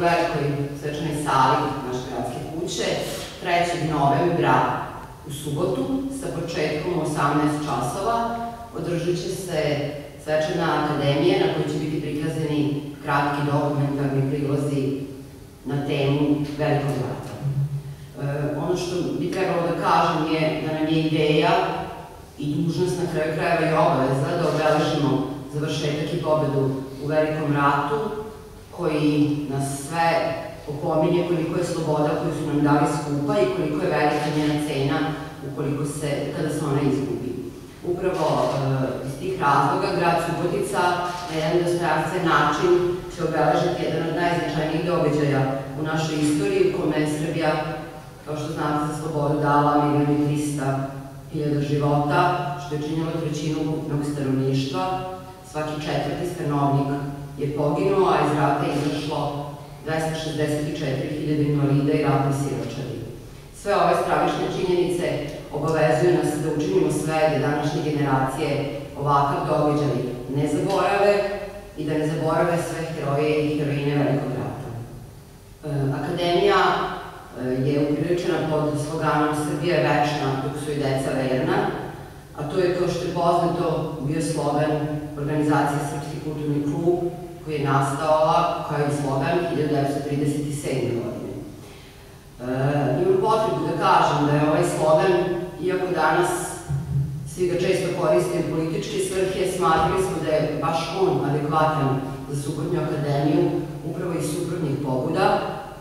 velikoj svečanoj sali naše gradske kuće 3. novembra u subotu sa početkom u 18 časova održat će se svečana akademija na kojoj će biti prikazani kratki dokumentarni prilozi na temu Velikog rata. Ono što bi trebalo da kažem je da nam je ideja i dužnost na kraju krajeva i obaveza da obeležimo završetak i pobedu u Velikom ratu koji nas sve opominje koliko je sloboda koju su nam dali skupa i koliko je velika njena cena kada se ona izgubi. Upravo iz tih razloga grad Subotica na jedan dostojanstven način će obeležiti jedan od najznačajnijih događaja u našoj istoriji u kome je Srbija, kao što znate, za slobodu dala 1.300.000 života, što je činilo 1/3 ukupnog stanovništva. Svaki 4. stanovnik je poginuo, a iz rata je izašlo 264.000 invalida i ratni siročadi. Sve ove stravične činjenice obavezuju nas da učinimo sve da današnje generacije ovakav događaj ne zaborave i da ne zaborave sve heroje i heroine Velikog rata. Akademija je upriličena pod sloganom Srbija je večna dok su i deca verna, a to je, kao što je poznato, bio slogan organizacije Srpski kulturni klub koji je nastao kao i slogan 1937. godine. Imam potrebu da kažem da je ovaj slogan, iako danas svi ga često koriste u političke svrhe, smatrali smo da je baš on adekvatan za suprotnu akademiju, upravo iz suprotnih pobuda,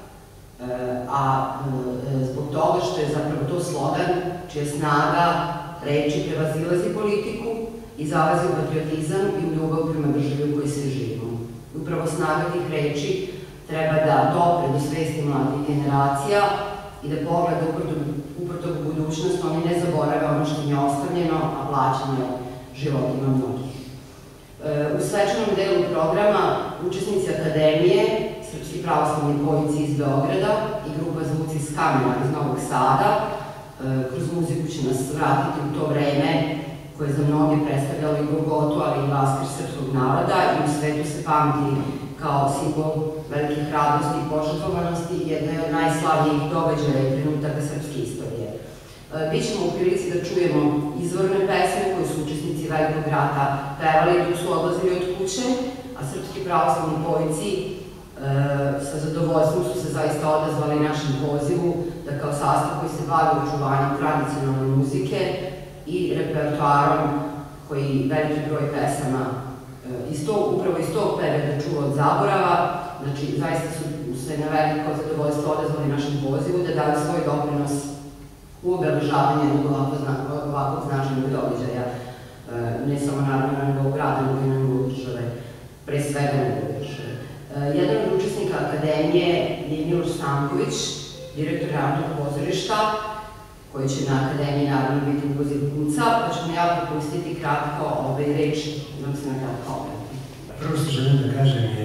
a zbog toga što je zapravo to slogan čija snaga reči prevazilazi politiku i zalazi u patriotizam i u ljubav prema državi u kojoj se živimo. Upravo snaga tih reči treba da dopre do svesti mladih generacija i da pogleda uprto u budućnost, oni ne zaborave ono što im je ostavljeno, a plaćeno životima mnogih. U svečanom delu programa učesnici akademije, Srpski pravoslavni poljci iz Beograda i grupa Zvuci iz Kamena iz Novog Sada, kroz muziku će nas vratiti u to vreme koje je za mnoge predstavljalo i Golgotu, ali i vaskrs srpskog naroda i u svetu se pamti kao simbol velikih radosti i požrtvovanosti i jedna od najslavnijih događaja i trenutaka srpske istorije. Bićemo u prilici da čujemo izvorne pesme koje su učesnici Velikog rata pevali dok su odlazili od kuće, a Srpski pravoslavni poljci sa zadovoljstvom su se zaista odazvali našem pozivu da kao sastav koji se bavi očuvanjem tradicionalne muzike i repertoarom koji veliki broj pesama upravo iz tog perioda čuva od zaborava, znači zaista su se na veliko zadovoljstvo odazvali našem pozivu da daju svoj doprinos u obeležavanju ovakvog značajnog događaja, ne samo naravno na nivou grada, nego i na nivou države, pre svega na nivou države. Jedan od učesnika akademije je Miloš Stanković, direktor Narodnog pozorišta, koji će na akademiji naravno biti u Guzivkunca, pa ću mu ja propustiti kratko reč, nam se na kratko obrati. Prvo što želim da kažem je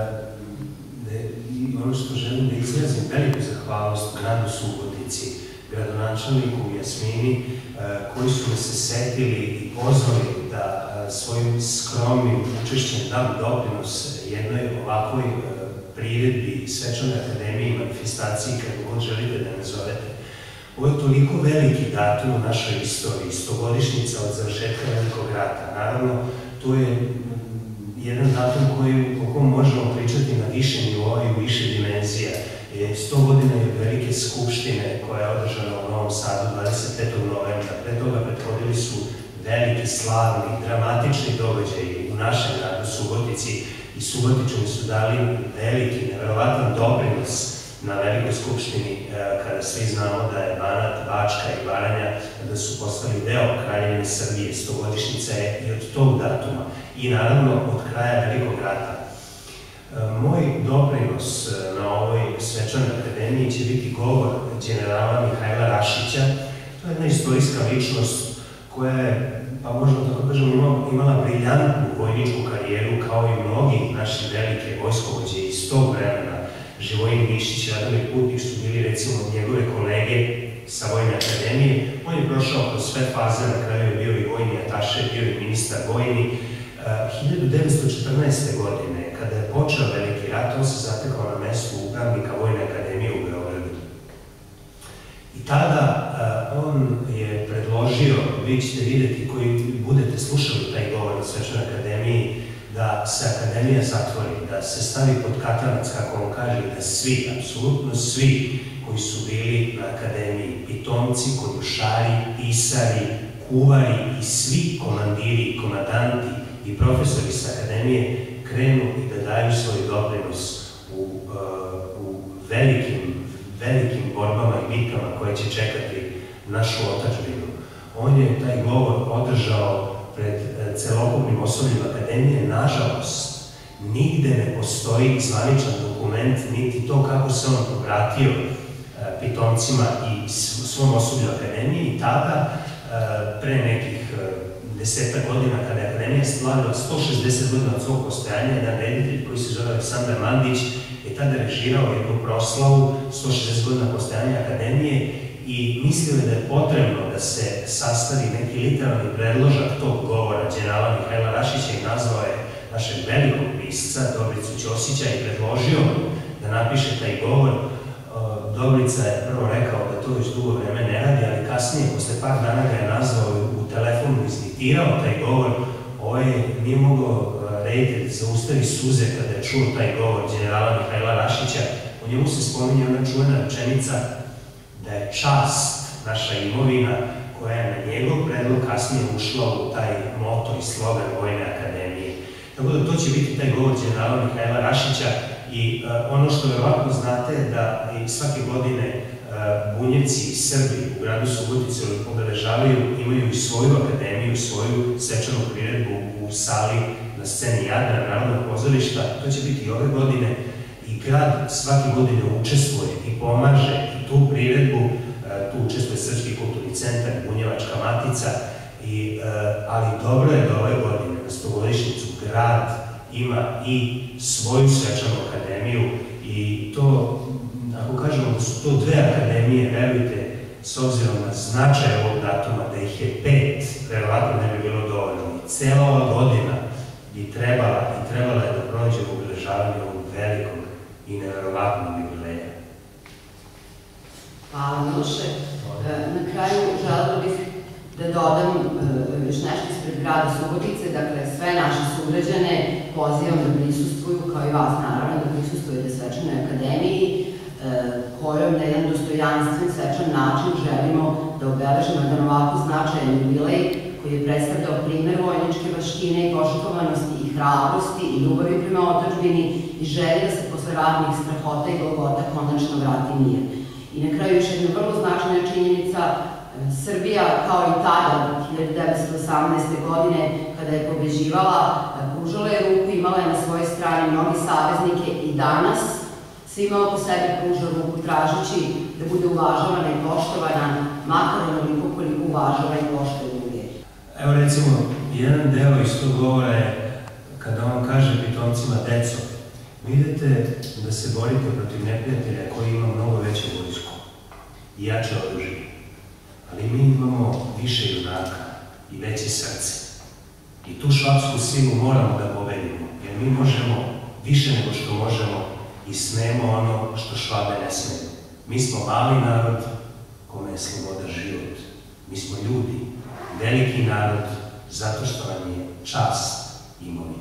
ono što želim da izrazim veliku zahvalnost gradu Subotici, gradonačelniku Jasmini, koji su me se setili i pozvali da svojim skromnim učešćem dam doprinos jednoj ovakvoj priredbi, svečanoj akademiji, manifestaciji, kako god želite da nazovete. Ovo je toliko veliki datum u našoj istoriji, 100-godišnjica od završetka Velikog rata. Naravno, to je jedan datum o kom možemo pričati na više nivoa i u više dimenzija. 100 godina je Velike skupštine koja je održana u Novom Sadu 25. novembra. Pre toga prethodili su veliki, slavni, dramatični događaji u našem gradu Subotici i Subotičani su dali veliki, neverovatan doprinos na Velikoj skupštini, kada svi znamo da je Banat, Bačka i Baranja, da su postali deo Kraljevine Srbije. 100-godišnjica je i od tog datuma i naravno od kraja Velikog rata. Moj doprinos na ovoj svečanoj akademiji će biti govor generala Mihajla Rašića. To je jedna istorijska ličnost koja je, pa možemo tako kažem, imala briljantnu vojničku karijeru kao i mnogi naši velike vojskovođe iz tog vremena. Živojin Mišić, Radomir Putnik su bili recimo njegove kolege sa Vojne akademije. On je prošao kroz sve faze, na kraju je bio i vojni ataše, bio je ministar vojni. 1914. godine, kada je počeo Veliki rat, on se zatekao na mestu u pravnika Vojne akademije u Beogradu. I tada on je predložio, vi ćete vidjeti koji budete slušali taj govor na Svečanoj akademiji, da se akademija zatvori, da se stavi pod katanac, kako on kaže, da svi, apsolutno svi koji su bili na akademiji, pitomci, konjušari, pisari, kuvari i svi komandiri, komandanti i profesori sa akademije krenu i da daju svoj doprinos u velikim borbama i bitkama koje će čekati našu otadžbinu. On je taj govor održao pred celokupnim osobljem akademije. Nažalost, nigde ne postoji zvaničan dokument, niti to kako se on obratio pitomcima i svom osoblju akademije. I tada, pre nekih 10 godina, kada je akademija slavila 160 godina od svog postojanja, jedan reditelj koji se zove Aleksandar Mandić je tada režirao jednu proslavu 160 godina postojanja akademije i mislio je da je potrebno da se sastavi neki literarni predložak tog govora đenerala Mihajla Rašića i nazvao je našeg velikog pisca Dobricu Ćosića i predložio da napiše taj govor. Dobrica je prvo rekao da to već dugo vreme ne radi, ali kasnije, posle par dana ga je nazvao u telefonu, izdiktirao taj govor. Nije mogao reditelj zaustavi suze kada je čuo taj govor đenerala Mihajla Rašića. U njemu se spominje ona čuvena rečenica da je čast naša imovina, koja je na njegov predlog kasnije ušla u taj moto i slogan Vojne akademije. Tako da to će biti taj govor đenerala Mihajla Rašića. I ono što verovatno znate da i svake godine Bunjevci i Srbi u gradu Subotici obeležavaju, imaju i svoju akademiju, svoju svečanu priredbu u sali na sceni Jadra, Narodnog pozorišta. To će biti i ove godine i grad svake godine učestvuje i pomaže i tu priredbu, tu učestvuje Srpski kulturni centar, Bunjevačka matica, ali dobro je da ove godine na 100-godišnjicu grad ima i svoju svečanu akademiju i to, ako kažemo da su to dve akademije, verujte, s obzirom na značaj ovog datuma, da ih je 5, verovatno ne bi bilo dovoljno. I cela ova godina bi trebala je da prođe u obeležavanju ovog velikog i neverovatnog jubileja. Hvala, Miloše. Na kraju želela bih da dodam još nešto ispred grada Subotice. Dakle, sve naše sugrađane pozivam da prisustvuju, kao i vas naravno, da prisustujete Svečanoj akademiji, kojom na jedan dostojanstven, svečan način želimo da obeležimo jedan ovako značajan jubilej koji je predstavljao primer vojničke vaštine i požrtvovanosti i hrabrosti i ljubavi prema otadžbini i želji da se posle ratnih strahota i golgota konačno vrati mir. I na kraju još jedna vrlo značajna činjenica, Srbija, kao i tada, 1918. godine, kada je pobeđivala, pružala je ruku, imala je na svojoj strani mnogi saveznike i danas svima oko sebe pruža ruku tražeći da bude uvažavana i poštovana, makar onoliko koliko uvažava i poštuje druge. Evo recimo, jedan deo iz tog govora je kada on kaže pitomcima: deco, vi idete da se borite protiv neprijatelja koji ima mnogo veću vojsku i jače oružje. Ali mi imamo više junaka i veće srce. I tu švapsku silu moramo da pobedimo, jer mi možemo više nego što možemo i smemo ono što Švabe ne smeju. Mi smo mali narod kome je sloboda život. Mi smo ljudi, veliki narod, zato što nam je čast imovina.